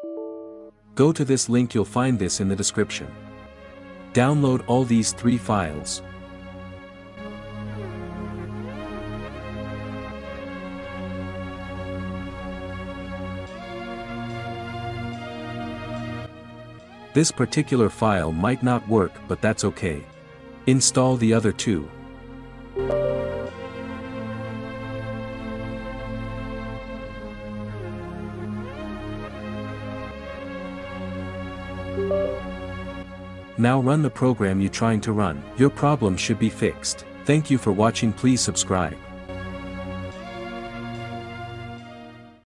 Go to this link, you'll find this in the description. Download all these 3 files. This particular file might not work, but that's okay. Install the other 2. Now run the program you're trying to run. Your problem should be fixed. Thank you for watching. Please subscribe.